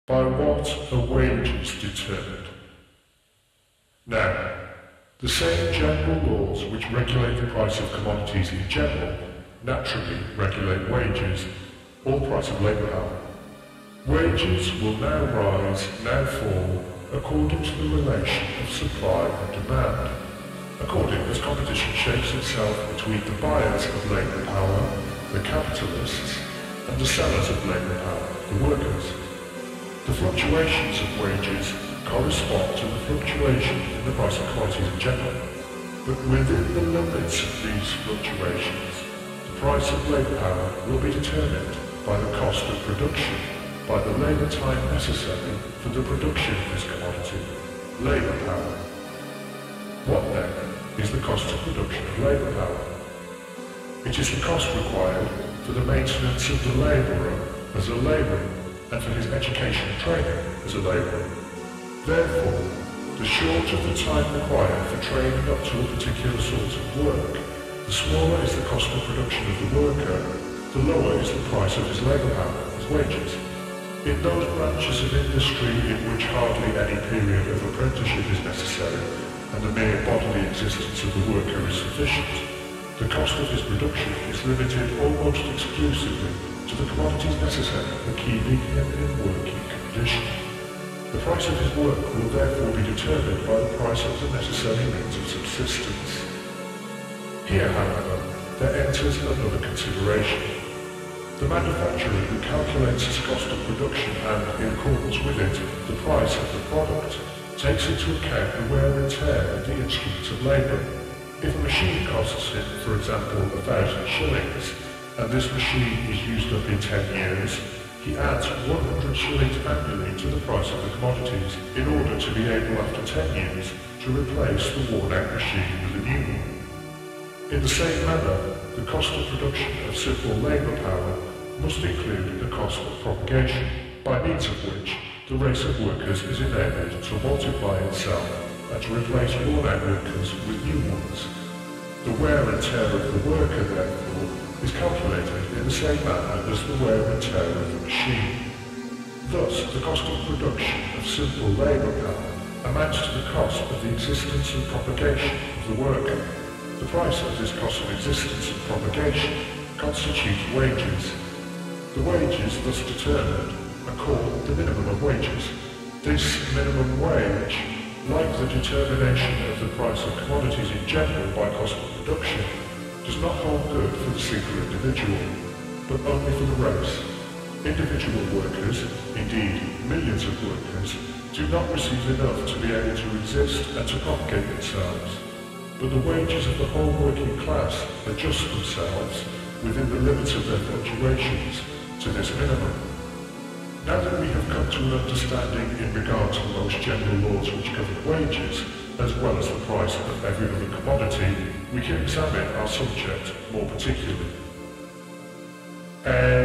By what are wages determined? Now, the same general laws which regulate the price of commodities in general naturally regulate wages, or price of labour power. Wages will now rise, now fall, according to the relation of supply and demand, according as competition shapes itself between the buyers of labour power, the capitalists, and the sellers of labour power, the workers. The fluctuations of wages correspond to the fluctuation in the price of commodities in general, but within the limits of these fluctuations, the price of labour power will be determined by the cost of production, by the labour time necessary for the production of this commodity, labour power. What then is the cost of production of labour power? It is the cost required for the maintenance of the labourer as a labourer and for his education and training as a labourer. Therefore, the shorter the time required for training up to a particular sort of work, the smaller is the cost of production of the worker, the lower is the price of his labour power, his wages. In those branches of industry in which hardly any period of apprenticeship is necessary, and the mere bodily existence of the worker is sufficient, the cost of his production is limited almost exclusively to the commodities necessary for keeping him in working condition. The price of his work will therefore be determined by the price of the necessary means of subsistence. Here, however, there enters another consideration. The manufacturer who calculates his cost of production and, in accordance with it, the price of the product, takes into account the wear and tear of the instruments of labour. If a machine costs him, for example, 1,000 shillings, and this machine is used up in 10 years, he adds 100 shillings annually to the price of the commodities in order to be able after 10 years to replace the worn-out machine with a new one. In the same manner, the cost of production of simple labour power must include the cost of propagation, by means of which the race of workers is enabled to multiply itself and to replace worn-out workers with new ones. The wear and tear of the worker, therefore, is calculated in the same manner as the wear and tear of the machine. Thus, the cost of production of simple labour power amounts to the cost of the existence and propagation of the worker. The price of this cost of existence and propagation constitutes wages. The wages thus determined are called the minimum of wages. This minimum wage, like the determination of the price of commodities in general by cost of production, does not hold good for the single individual, but only for the race. Individual workers, indeed millions of workers, do not receive enough to be able to exist and to propagate themselves, but the wages of the whole working class adjust themselves, within the limits of their fluctuations, to this minimum. Now that we have come to an understanding in regard to the most general laws which govern wages, as well as the price of every other commodity, we can examine our subject more particularly.